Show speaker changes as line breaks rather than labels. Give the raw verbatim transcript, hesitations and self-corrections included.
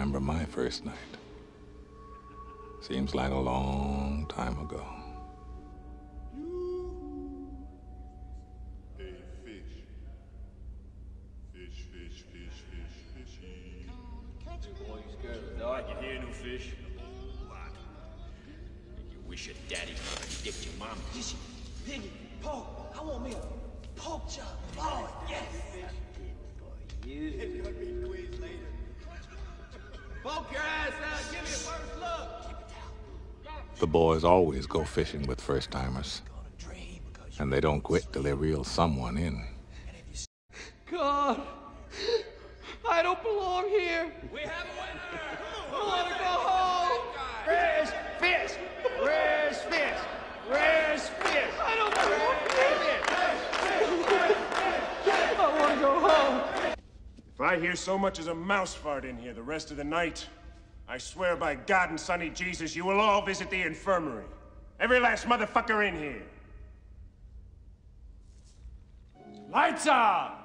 remember my first night. Seems like a long time ago.
Hey, fish. Fish, fish, fish, fish, fishy.
Catch me. Boy, you scared of the dark. You hear, new fish? What? You wish your daddy could have dicked your mama.
Fishy, piggy, pork. I want me a pork chop. Oh, yes. You. It's gonna be quiz later. Poke your ass out. Give me a first look.
The boys always go fishing with first-timers. And they don't quit till they reel someone in.
God, I don't belong here.
We have a winner!
I want to go home.
Where's fish? Where's fish? Where's fish?
I don't belong here. I want to go home.
If I hear so much as a mouse fart in here the rest of the night, I swear by God and Sonny Jesus, you will all visit the infirmary. Every last motherfucker in here. Lights on!